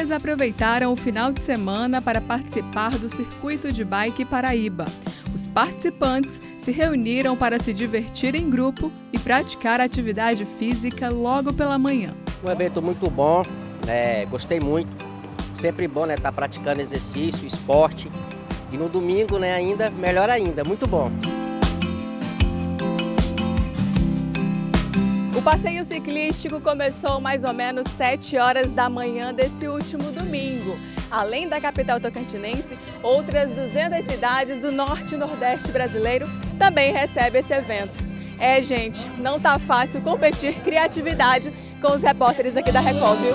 Eles aproveitaram o final de semana para participar do Circuito de Bike Paraíba. Os participantes se reuniram para se divertir em grupo e praticar atividade física logo pela manhã. Um evento muito bom, gostei muito. Sempre bom, estar praticando exercício, esporte. E no domingo, ainda melhor ainda, muito bom. O passeio ciclístico começou mais ou menos 7 horas da manhã desse último domingo. Além da capital tocantinense, outras 200 cidades do norte e nordeste brasileiro também recebem esse evento. Gente, não tá fácil competir criatividade com os repórteres aqui da Record, viu?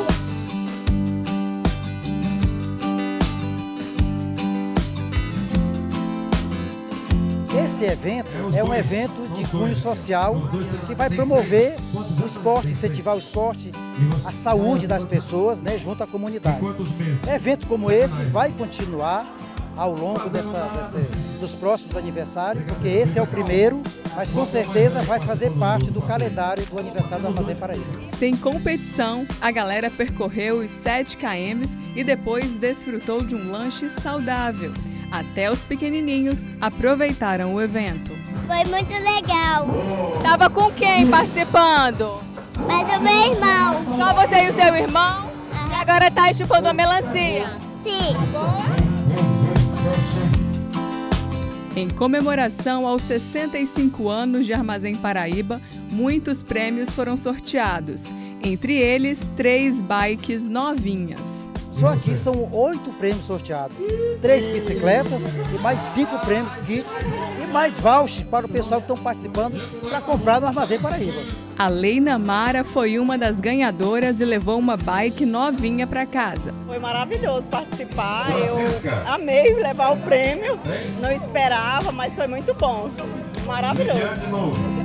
Esse evento é um evento de cunho social que vai promover o esporte, incentivar o esporte, a saúde das pessoas, junto à comunidade. Evento como esse vai continuar ao longo dos próximos aniversários, porque esse é o primeiro, mas com certeza vai fazer parte do calendário do aniversário do Armazém Paraíba. Sem competição, a galera percorreu os 7 km e depois desfrutou de um lanche saudável. Até os pequenininhos aproveitaram o evento. Foi muito legal. Tava com quem participando? Mas o meu irmão. Só você e o seu irmão? E agora tá chupando uma melancia? Sim. Em comemoração aos 65 anos de Armazém Paraíba, muitos prêmios foram sorteados. Entre eles, 3 bikes novinhas. Só aqui são 8 prêmios sorteados, 3 bicicletas e mais 5 prêmios kits e mais vouchers para o pessoal que estão participando para comprar no Armazém Paraíba. A Leina Mara foi uma das ganhadoras e levou uma bike novinha para casa. Foi maravilhoso participar, eu amei levar o prêmio, não esperava, mas foi muito bom, maravilhoso.